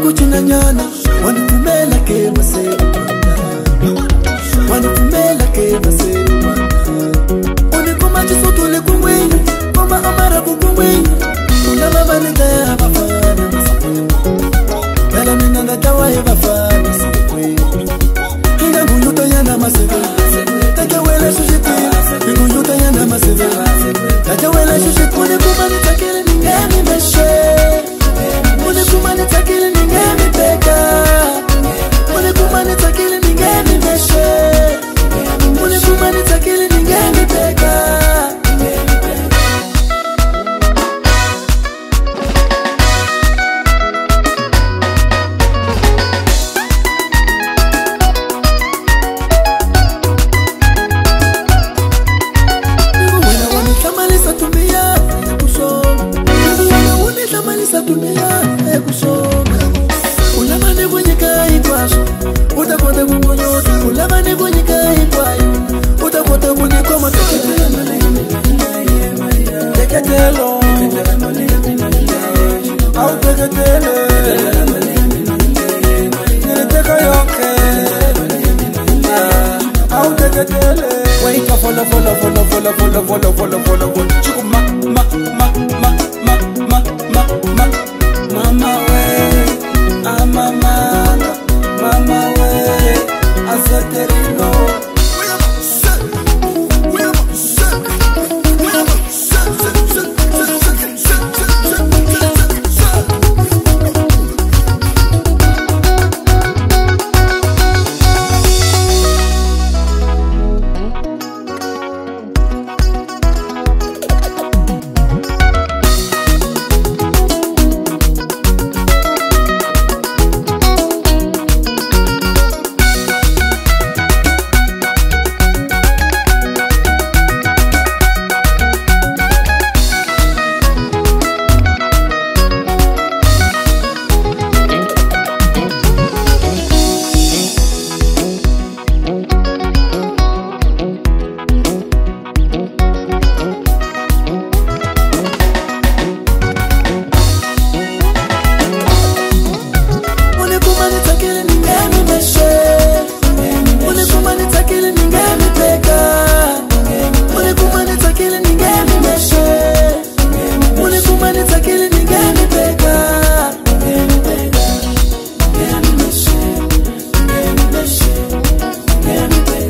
kuchuna nyana wanifumela ke maselu wanifumela ke maselu unikuma chisutule kumwenye koma amara kukumwenye unababa ningaya bafana bela minanga tawaye bafana ina nguyuta yana maselu tajawele shushiti nguyuta yana maselu tajawele shushiti unikuma nitakele ningemi meshe unikuma nitakele ningemi peka unikuma nitakele ningemi meshe unikuma nitakele ningemi peka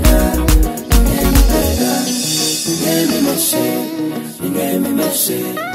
You gave me my shit.